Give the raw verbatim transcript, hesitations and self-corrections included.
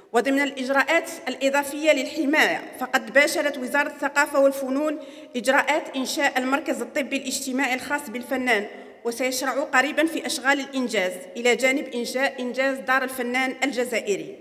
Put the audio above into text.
وضمن الإجراءات الإضافية للحماية، فقد باشرت وزارة الثقافة والفنون إجراءات إنشاء المركز الطبي الاجتماعي الخاص بالفنان، وسيشرع قريباً في أشغال الإنجاز إلى جانب إنشاء إنجاز دار الفنان الجزائري.